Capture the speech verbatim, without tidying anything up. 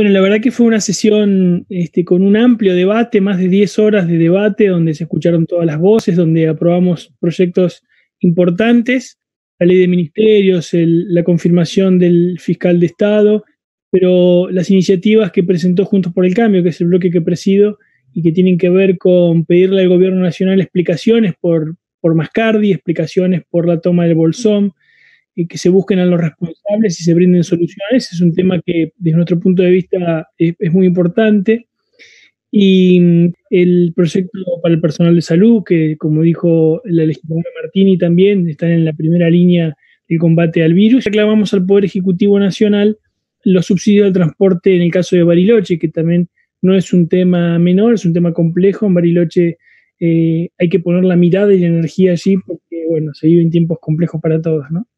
Bueno, la verdad que fue una sesión este, con un amplio debate, más de diez horas de debate, donde se escucharon todas las voces, donde aprobamos proyectos importantes, la ley de ministerios, el- la confirmación del fiscal de Estado, pero las iniciativas que presentó Juntos por el Cambio, que es el bloque que presido, y que tienen que ver con pedirle al gobierno nacional explicaciones por, por Mascardi, explicaciones por la toma del Bolsón, y que se busquen a los responsables y se brinden soluciones. Es un tema que desde nuestro punto de vista es, es muy importante. Y mm, el proyecto para el personal de salud, que como dijo la legisladora Martini también, están en la primera línea del combate al virus. Reclamamos al Poder Ejecutivo Nacional los subsidios de transporte en el caso de Bariloche, que también no es un tema menor, es un tema complejo. En Bariloche eh, hay que poner la mirada y la energía allí porque, bueno, se viven tiempos complejos para todos, ¿no?